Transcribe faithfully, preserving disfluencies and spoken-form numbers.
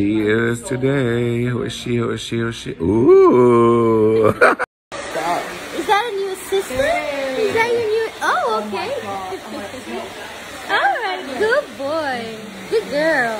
She is today. Who is she? Who is she? Who is she? Ooh. Is that a new assistant? Is that your new? Oh, okay. All right, good boy, good girl.